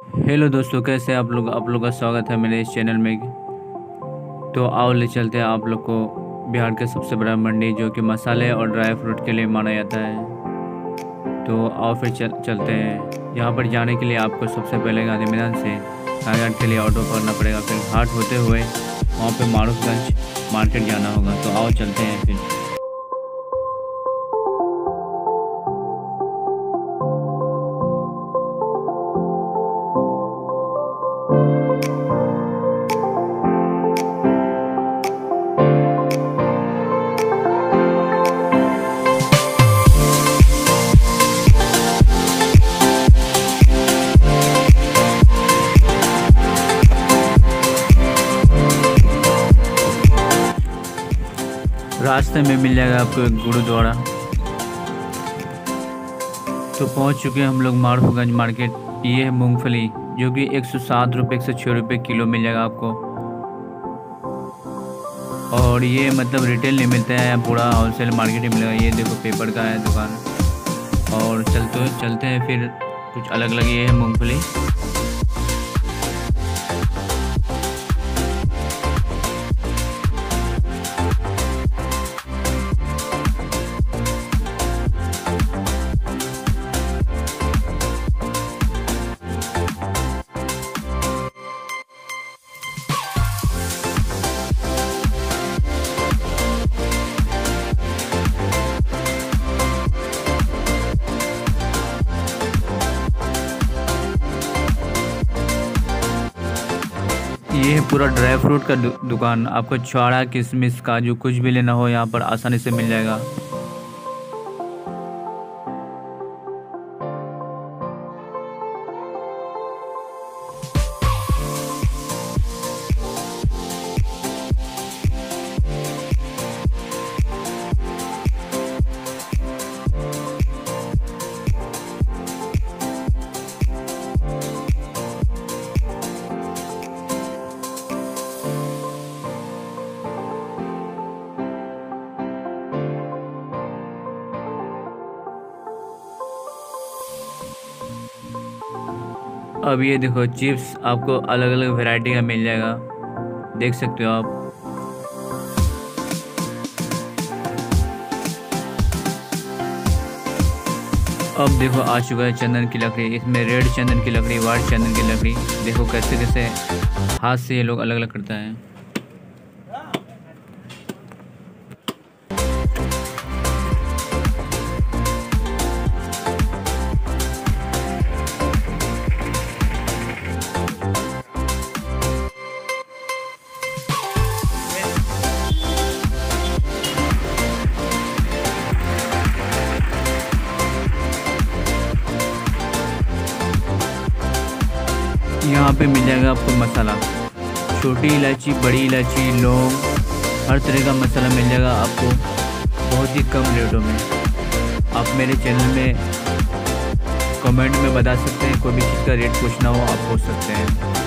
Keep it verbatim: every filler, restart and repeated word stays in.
Hello दोस्तों, कैसे आप लोग आप लोग का स्वागत है मेरे इस चैनल में। तो आओ ले चलते हैं आप लोग को बिहार के सबसे बड़ा मंडी, जो कि मसाले और ड्राई फ्रूट के लिए माना जाता है। तो आओ फिर चल चलते हैं। यहाँ पर जाने के लिए आपको सबसे पहले गांधी मैदान से कायाघाट के लिए ऑटो पकड़ना पड़ेगा, फिर घाट होते हुए वहाँ पे मारूफगंज मार्केट जाना होगा। तो आओ चलते हैं फिर। रास्ते में मिल जाएगा आपको एक गुरुद्वारा। तो पहुंच चुके हैं हम लोग मारूफगंज मार्केट। ये है मूंगफली, जो कि एक सौ सात रुपये एक सौ छः रुपये किलो मिल जाएगा आपको। और ये मतलब रिटेल नहीं मिलता है, पूरा होलसेल मार्केट ही मिलेगा। ये देखो पेपर का है दुकान। और चलते चलते हैं फिर कुछ अलग अलग। ये है मूंगफली। ये है पूरा ड्राई फ्रूट का दु, दुकान। आपको छुआड़ा, किशमिश, काजू कुछ भी लेना हो यहाँ पर आसानी से मिल जाएगा। अब ये देखो चिप्स आपको अलग अलग वैरायटी का मिल जाएगा, देख सकते हो आप। अब देखो आ चुका है चंदन की लकड़ी। इसमें रेड चंदन की लकड़ी, वाइट चंदन की लकड़ी। देखो कैसे कैसे हाथ से ये लोग अलग अलग करता है। यहाँ पे मिल जाएगा आपको मसाला, छोटी इलायची, बड़ी इलायची, लौंग, हर तरह का मसाला मिल जाएगा आपको बहुत ही कम रेटों में। आप मेरे चैनल में कमेंट में बता सकते हैं, कोई भी चीज़ का रेट पूछना हो आप पूछ सकते हैं।